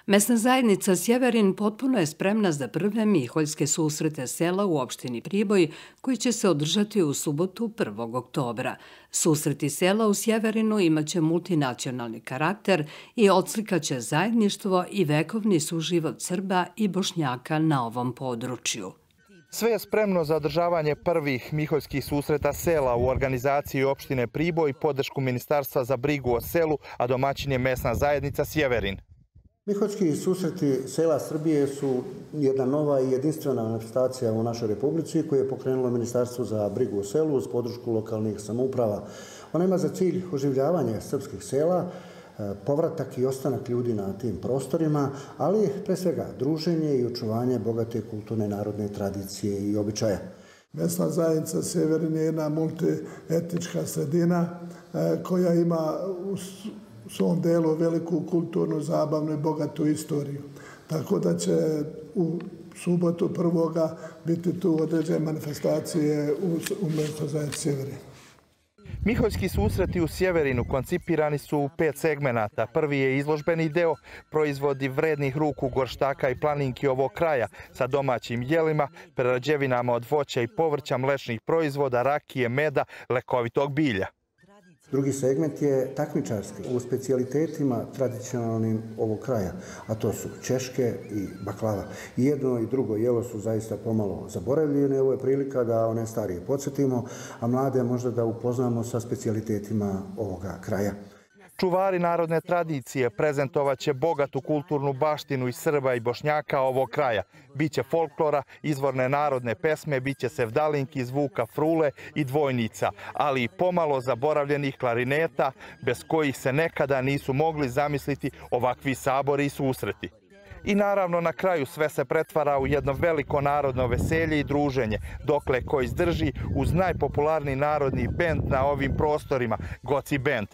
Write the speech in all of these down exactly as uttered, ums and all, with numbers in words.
Mesna zajednica Sjeverin potpuno je spremna za prve miholjske susrete sela u opštini Priboj, koji će se održati u subotu prvog oktobra. Susreti sela u Sjeverinu imaće multinacionalni karakter i odslikaće zajedništvo i vekovni suživot Srba i Bošnjaka na ovom području. Sve je spremno za održavanje prvih miholjskih susreta sela u organizaciji opštine Priboj i podršku Ministarstva za brigu o selu, a domaćin je mesna zajednica Sjeverin. Miholjski susreti sela Srbije su jedna nova i jedinstvena manifestacija u našoj Republici koju je pokrenulo Ministarstvo za brigu o selu uz podršku lokalnih samouprava. Ona ima za cilj oživljavanje srpskih sela, povratak i ostanak ljudi na tim prostorima, ali pre svega druženje i očuvanje bogate kulturne narodne tradicije i običaja. Mesna zajednica Sjeverin je jedna multietnička sredina koja ima u svom delu veliku kulturnu, zabavnu i bogatu istoriju. Tako da će u subotu prvoga biti tu određene manifestacije u mesnoj zajednici Sjeverin. Miholjski susreti u Sjeverinu koncipirani su u pet segmenata. Prvi je izložbeni deo, proizvodi vrednih ruku gorštaka i planinki ovog kraja sa domaćim jelima, prerađevinama od voća i povrća, mlečnih proizvoda, rakije, meda, lekovitog bilja. Drugi segment je takmičarski u specijalitetima tradicionalnim ovog kraja, a to su češke i baklava. I jedno i drugo jelo su zaista pomalo zaboravljene. Ovo je prilika da one starije podsjetimo, a mlade možda da upoznamo sa specijalitetima ovoga kraja. Čuvari narodne tradicije prezentovaće bogatu kulturnu baštinu iz Srba i Bošnjaka ovog kraja. Biće folklora, izvorne narodne pesme, biće sevdalinki, zvuka frule i dvojnica, ali i pomalo zaboravljenih klarineta, bez kojih se nekada nisu mogli zamisliti ovakvi sabori i susreti. I naravno na kraju sve se pretvara u jedno veliko narodno veselje i druženje, dokle ko izdrži uz najpopularniji narodni bend na ovim prostorima, Goci bend.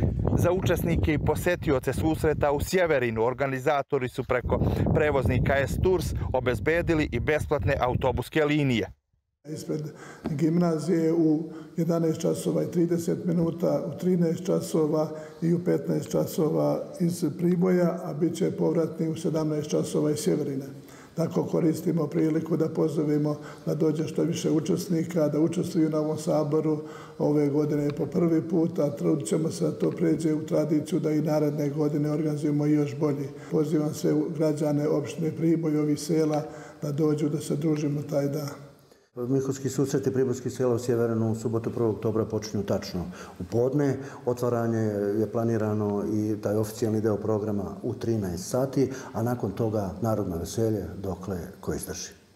Za učesnike i posetioce susreta u Sjeverinu organizatori su preko prevoznika S Tours obezbedili i besplatne autobuske linije. Ispred gimnazije u jedanaest časova i trideset minuta, u trinaest časova i u petnaest časova iz Priboja, a bit će povratni u sedamnaest časova iz Sjeverina. Tako koristimo priliku da pozovemo da dođe što više učesnika, da učestvuju na ovom saboru ove godine po prvi put, a trudit ćemo se da to pređe u tradiciju da i naredne godine organizujemo još bolji. Pozivam sve građane opštine Priboj i ovih sela da dođu da se družimo taj dan. Miholjski susreti pribojskih sela u Sjeverinu u subotu prvog oktobra počinju tačno u podne. Otvaranje je planirano i taj oficijalni deo programa u trinaest sati, a nakon toga narodno veselje dokle ko izdrži.